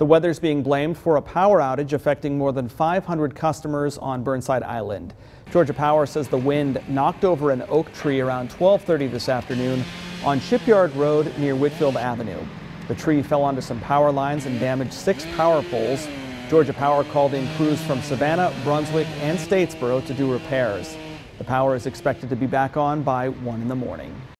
The weather's being blamed for a power outage affecting more than 500 customers on Burnside Island. Georgia Power says the wind knocked over an oak tree around 12:30 this afternoon on Shipyard Road near Whitfield Avenue. The tree fell onto some power lines and damaged 6 power poles. Georgia Power called in crews from Savannah, Brunswick, and Statesboro to do repairs. The power is expected to be back on by 1 in the morning.